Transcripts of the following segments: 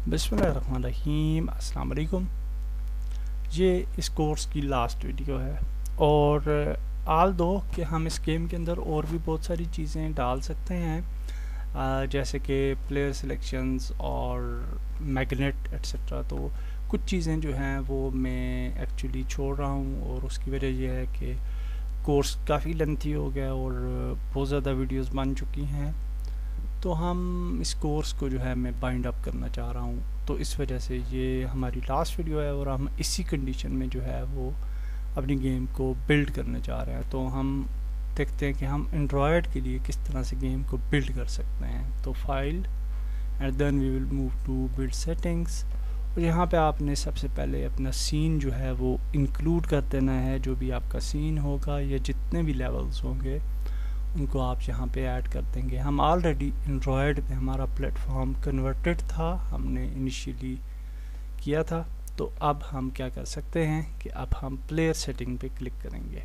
बिस्मिल्लाहिर्रहमानिर्रहीम, अस्सलाम वालेकुम। ये इस कोर्स की लास्ट वीडियो है और आल दो कि हम इस गेम के अंदर और भी बहुत सारी चीज़ें डाल सकते हैं, जैसे कि प्लेयर सिलेक्शंस और मैग्नेट एट्सेट्रा। तो कुछ चीज़ें जो हैं वो मैं एक्चुअली छोड़ रहा हूँ और उसकी वजह यह है कि कोर्स काफ़ी लेंथी हो गया और बहुत ज़्यादा वीडियोस बन चुकी हैं। तो हम इस कोर्स को जो है मैं बाइंड अप करना चाह रहा हूँ, तो इस वजह से ये हमारी लास्ट वीडियो है और हम इसी कंडीशन में जो है वो अपनी गेम को बिल्ड करने जा रहे हैं। तो हम देखते हैं कि हम एंड्रॉयड के लिए किस तरह से गेम को बिल्ड कर सकते हैं। तो file and then we will move to build settings, और यहाँ पे आपने सबसे पहले अपना सीन जो है वो इंक्लूड कर देना है। जो भी आपका सीन होगा या जितने भी लेवल्स होंगे उनको आप यहाँ पे ऐड कर देंगे। हम ऑलरेडी एंड्रॉयड पे हमारा प्लेटफॉर्म कन्वर्टेड था, हमने इनिशियली किया था। तो अब हम क्या कर सकते हैं कि अब हम प्लेयर सेटिंग पे क्लिक करेंगे।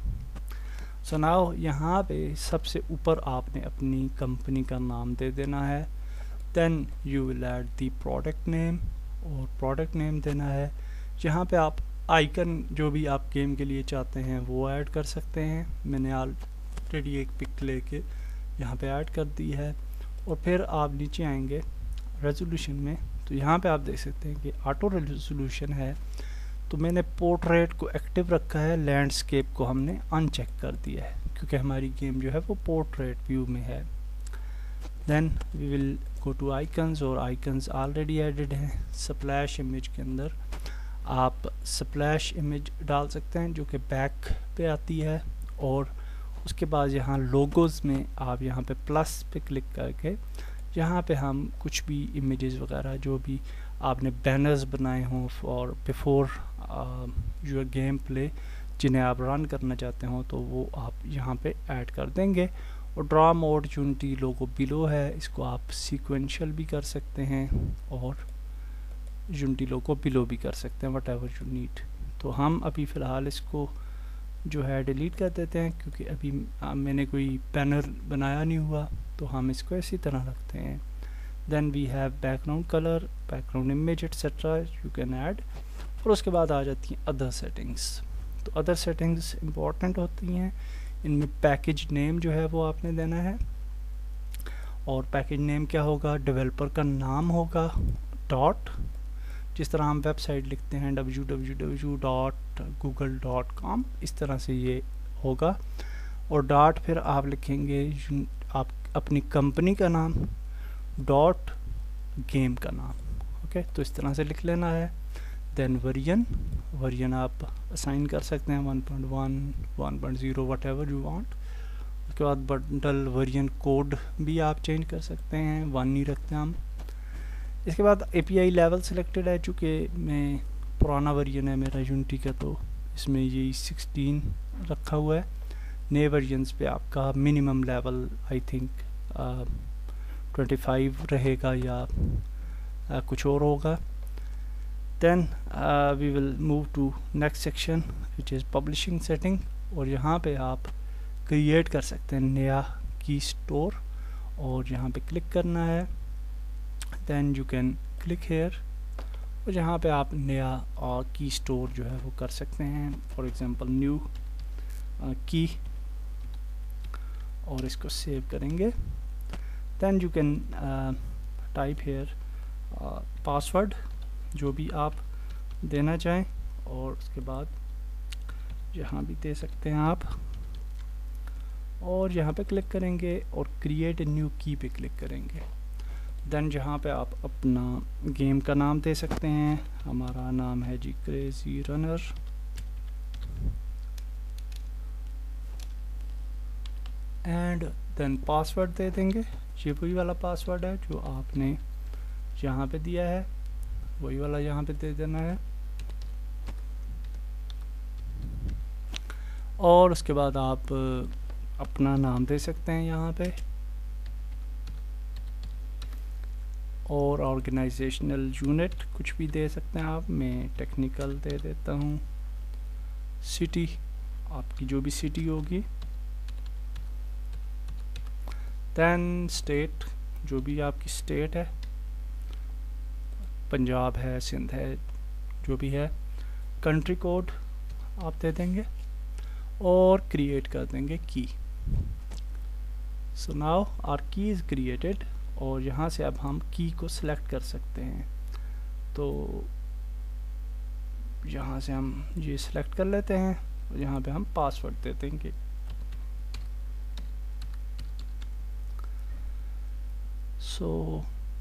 सो नाउ यहाँ पे सबसे ऊपर आपने अपनी कंपनी का नाम दे देना है। Then you will add the product name, और प्रोडक्ट नेम देना है। यहाँ पे आप आइकन जो भी आप गेम के लिए चाहते हैं वो ऐड कर सकते हैं। मैंने ऑलरेडी एक पिक लेके यहाँ पे ऐड कर दी है। और फिर आप नीचे आएंगे रेजोल्यूशन में, तो यहाँ पे आप देख सकते हैं कि ऑटो रेजोल्यूशन है। तो मैंने पोर्ट्रेट को एक्टिव रखा है, लैंडस्केप को हमने अनचेक कर दिया है क्योंकि हमारी गेम जो है वो पोर्ट्रेट व्यू में है। Then we will go to icons, और आइकन्स ऑलरेडी एडेड हैं। स्प्लैश इमेज के अंदर आप स्प्लैश इमेज डाल सकते हैं जो कि बैक पे आती है, और उसके बाद यहाँ लोगोज में आप यहाँ पे प्लस पे क्लिक करके यहाँ पे हम कुछ भी इमेजेस वगैरह जो भी आपने बैनर्स बनाए हों और बिफोर योर गेम प्ले जिन्हें आप रन करना चाहते हो, तो वो आप यहाँ पे ऐड कर देंगे। और draw mode Unity logo below है, इसको आप सीक्वेंशियल भी कर सकते हैं और यूनिटी लोगो बिलो भी कर सकते हैं, वट एवर यू नीड। तो हम अभी फ़िलहाल इसको जो है डिलीट कर देते हैं क्योंकि अभी मैंने कोई बैनर बनाया नहीं हुआ, तो हम इसको इसी तरह रखते हैं। Then we have background colour, background image etcetera you can add. और उसके बाद आ जाती हैं अदर सेटिंग्स। तो अदर सेटिंग्स इंपॉर्टेंट होती हैं। इनमें पैकेज नेम जो है वो आपने देना है, और पैकेज नेम क्या होगा, डेवलपर का नाम होगा, डॉट, जिस तरह हम वेबसाइट लिखते हैं www.google.com, इस तरह से ये होगा। और डॉट फिर आप लिखेंगे आप अपनी कंपनी का नाम, डॉट गेम का नाम। ओके, तो इस तरह से लिख लेना है। देन वर्जन आप असाइन कर सकते हैं 1.1, 1.0, वट एवर यू वांट। उसके बाद बंडल वर्जन कोड भी आप चेंज कर सकते हैं, 1 नहीं रखते हम। इसके बाद API लेवल सिलेक्टेड है, चूँकि मैं पुराना वर्जन है मेरा यूनिटी का, तो इसमें ये 16 रखा हुआ है। नए वर्जन्स पे आपका मिनिमम लेवल आई थिंक 25 रहेगा या कुछ और होगा। Then we will move to next section which is publishing setting, और यहाँ पे आप क्रिएट कर सकते हैं नया की स्टोर, और यहाँ पे क्लिक करना है। Then you can click here, और यहाँ पे आप नया की स्टोर जो है वो कर सकते हैं। फॉर एग्जांपल न्यू की, और इसको सेव करेंगे। Then you can type here password जो भी आप देना चाहें, और उसके बाद यहाँ भी दे सकते हैं आप, और यहाँ पे क्लिक करेंगे और क्रिएट ए न्यू की पे क्लिक करेंगे। देन जहाँ पे आप अपना गेम का नाम दे सकते हैं। हमारा नाम है जी crazy runner, and then password दे देंगे। ये वही वाला पासवर्ड है जो आपने यहाँ पे दिया है, वही वाला यहाँ पे दे देना है। और उसके बाद आप अपना नाम दे सकते हैं यहाँ पे, और ऑर्गेनाइजेशनल यूनिट कुछ भी दे सकते हैं आप। मैं टेक्निकल दे देता हूँ। सिटी आपकी जो भी सिटी होगी। देन स्टेट जो भी आपकी स्टेट है, पंजाब है, सिंध है, जो भी है। कंट्री कोड आप दे देंगे और क्रिएट कर देंगे की। So now our key is created और यहाँ से अब हम की को सिलेक्ट कर सकते हैं। तो यहाँ से हम ये सिलेक्ट कर लेते हैं और यहाँ पे हम पासवर्ड दे देंगे। So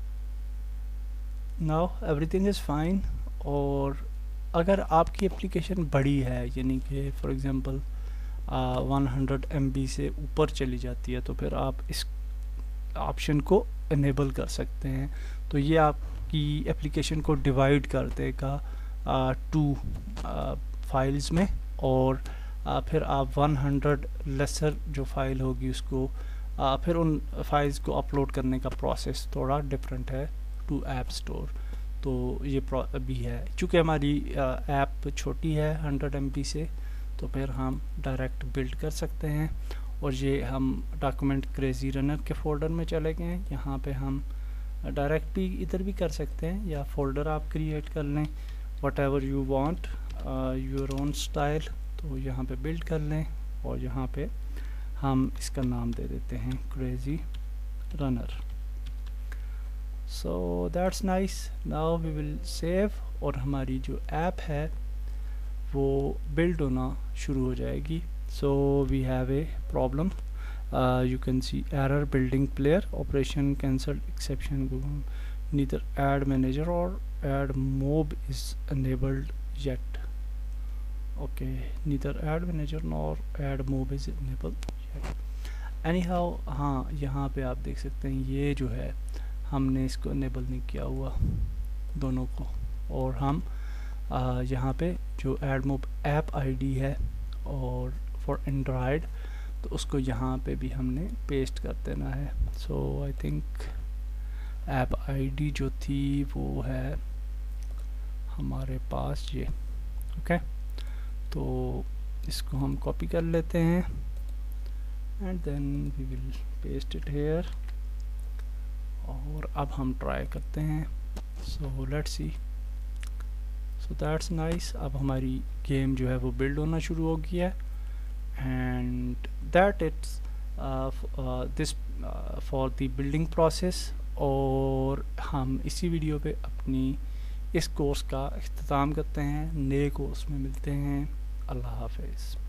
now everything is fine. और अगर आपकी एप्लीकेशन बड़ी है, यानी कि फॉर एग्ज़ाम्पल 100 MB से ऊपर चली जाती है, तो फिर आप इस ऑप्शन को इनेबल कर सकते हैं। तो ये आपकी एप्लीकेशन को डिवाइड कर देगा 2 फाइल्स में, और फिर आप 100 लेसर जो फाइल होगी उसको फिर उन फाइल्स को अपलोड करने का प्रोसेस थोड़ा डिफरेंट है टू ऐप स्टोर। तो ये भी है, चूँकि हमारी ऐप छोटी है 100 MB से, तो फिर हम डायरेक्ट बिल्ड कर सकते हैं। और ये हम डॉक्यूमेंट क्रेजी रनर के फोल्डर में चले गए हैं। यहाँ पे हम डायरेक्ट भी इधर भी कर सकते हैं, या फोल्डर आप क्रिएट कर लें, whatever you want your own style. तो यहाँ पे बिल्ड कर लें और यहाँ पे हम इसका नाम दे देते हैं crazy runner. So that's nice. Now we will save और हमारी जो ऐप है वो बिल्ड होना शुरू हो जाएगी। So we have a problem, you can see error building player, operation cancelled, exception, neither add manager or add mob is enabled yet. Okay, neither add manager nor add mob is enabled yet. anyhow हाँ, यहाँ पे आप देख सकते हैं ये जो है हमने इसको इनेबल नहीं किया हुआ दोनों को। और हम यहाँ पे जो एड मोब ऐप आईडी है और फॉर एंड्रॉयड, तो उसको यहाँ पे भी हमने पेस्ट कर देना है। So I think app ID जो थी वो है हमारे पास ये। ओके, तो इसको हम कॉपी कर लेते हैं and then we will paste it here. और अब हम ट्राई करते हैं। So let's see. So that's nice. अब हमारी गेम जो है वो बिल्ड होना शुरू हो गया है। and that it's this for the building process। और हम इसी वीडियो पे अपनी इस कोर्स का इख्तिताम करते हैं। नए कोर्स में मिलते हैं। अल्लाह हाफ़िज़।